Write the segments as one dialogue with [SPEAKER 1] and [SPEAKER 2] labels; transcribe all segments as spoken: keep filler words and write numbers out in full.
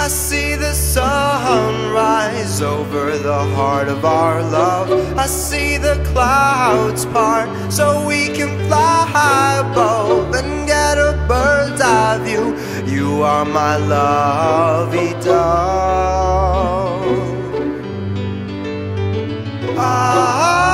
[SPEAKER 1] I see the sun rise over the heart of our love. I see the clouds part so we can fly above and get a bird's eye view. You are my lovey dove. Ah,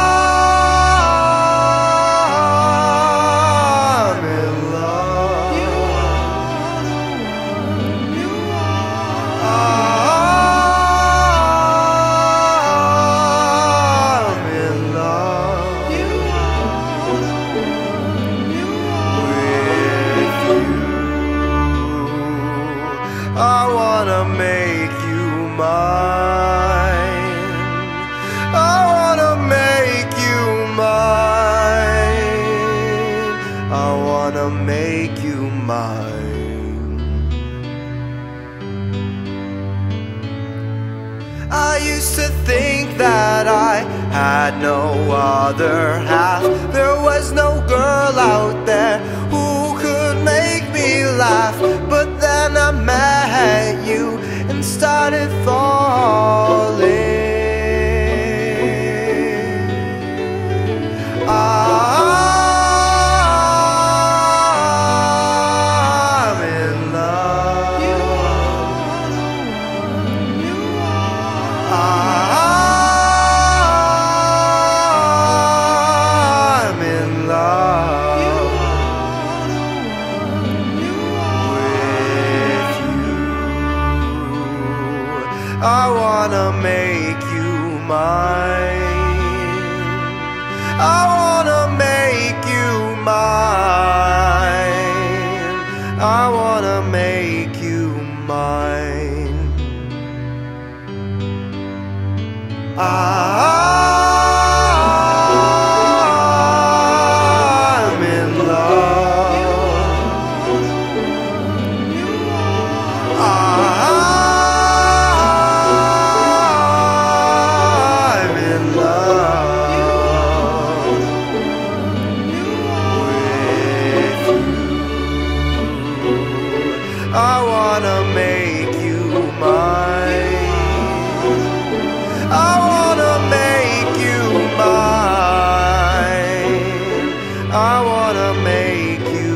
[SPEAKER 1] I wanna make you mine. I wanna make you mine. I wanna make you mine. I used to think that I had no other half. There was no girl out there who could make me laugh. But then I met you and started falling. I'm in love. I'm in love. I wanna make you mine. I wanna make you mine. I wanna make you mine. I'm in love. I'm in love with you. I wanna make you mine. I wanna make you mine. I wanna make you